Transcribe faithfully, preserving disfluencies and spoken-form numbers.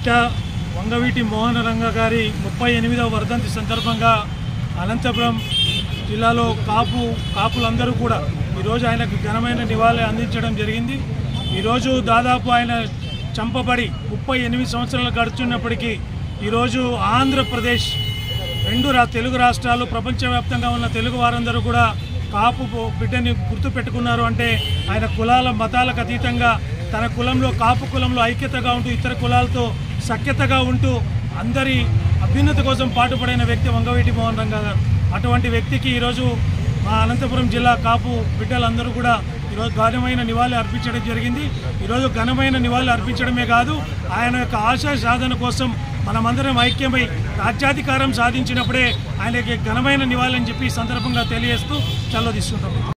వంగవీటి మోహన రంగ గారి ముప్పై ఎనిమిదవ వర్ధంతి సందర్భంగా అనంతపురం జిల్లాలో కాపు కాపులందరూ కూడా ఈరోజు ఆయనకు ఘనమైన నివాళి అందించడం జరిగింది। ఈరోజు దాదాపు ఆయన చంపబడి ముప్పై ఎనిమిది సంవత్సరాలు గడుచున్నప్పటికీ ఈరోజు ఆంధ్రప్రదేశ్ రెండు రా తెలుగు రాష్ట్రాలు ప్రపంచవ్యాప్తంగా ఉన్న తెలుగు వారందరూ కూడా కాపు బిడ్డని గుర్తుపెట్టుకున్నారు అంటే ఆయన కులాల మతాలకు అతీతంగా తన కులంలో కాపు కులంలో ఐక్యతగా ఉంటూ ఇతర కులాలతో సఖ్యతగా ఉంటూ అందరి అభ్యున్నతి కోసం పాటుపడిన వ్యక్తి వంగవీటి మోహన్ రంగ గారు। అటువంటి వ్యక్తికి ఈరోజు మా అనంతపురం జిల్లా కాపు బిడ్డలందరూ కూడా ఈరోజు ఘనమైన నివాళి అర్పించడం జరిగింది। ఈరోజు ఘనమైన నివాళి అర్పించడమే కాదు ఆయన యొక్క ఆశా సాధన కోసం మనమందరం ఐక్యమై రాజ్యాధికారం సాధించినప్పుడే ఆయనకి ఘనమైన నివాళి అని చెప్పి ఈ సందర్భంగా తెలియజేస్తూ సెలవు తీసుకుంటాం।